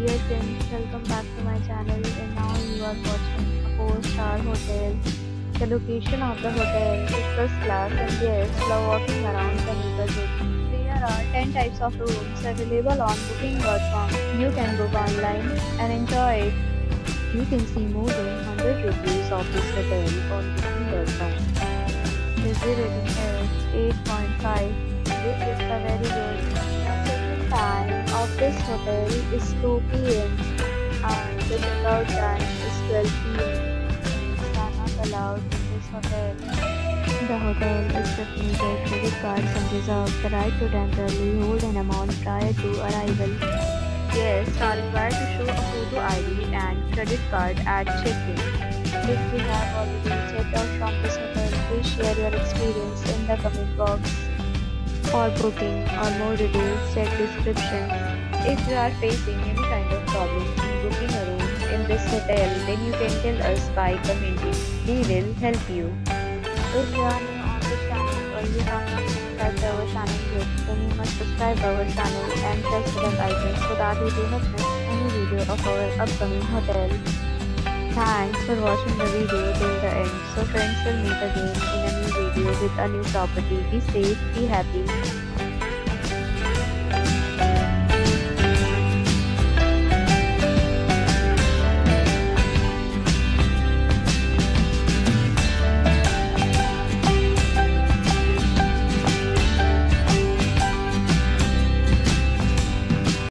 Dear friends, welcome back to my channel and now you are watching a 4-star hotel. The location of the hotel is first class and guests love walking around the neighborhood. There are 10 types of rooms available on booking.com. You can book online and enjoy it. You can see more than 100 reviews of this hotel on booking.com. The rating is 8.5. This is a very good. The check-in time of this hotel is 2 p.m. and the check-out time is 12 p.m. Pets are not allowed in this hotel. The hotel accepts major credit cards and reserves the right to temporarily hold an amount prior to arrival. Guests are required to show a photo ID and credit card at check-in. If you have already checked out from this hotel, please share your experience in the comment box. For booking or more details, check description. If you are facing any kind of problem in booking a room in this hotel, then you can tell us by commenting. We will help you. If you are new on this channel or you have not subscribed our channel yet, then you must subscribe our channel and press the bell icon so that you do not miss any video of our upcoming hotel. Thanks for watching the video till the end. So friends, will meet again in a new video with a new property. Be safe, be happy.